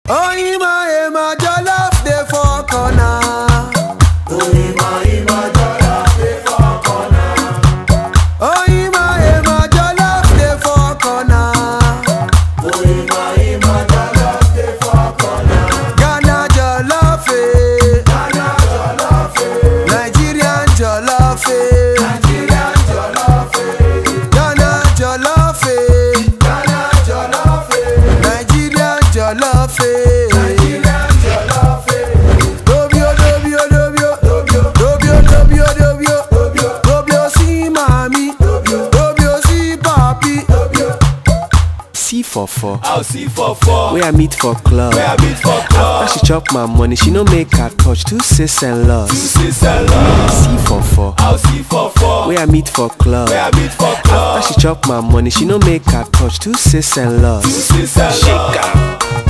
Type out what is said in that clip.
Ima Jollof dey for corner. Ima Jollof dey for corner. Ima Jollof dey for corner. Ima Jollof dey for corner. Ghana Jollof, Ghana Jollof, Nigerian Jollof, Nigerian Jollof, Ghana Jollof, Ghana Jollof, Nigerian Jollof. I'll see for four. Where I meet for club. After she chop my money, she no make her touch. 2 sis and loss. See for four. I'll see for four. Where I meet for club. After she chop my money, she no make her touch. 2 sis and loss. Shake her.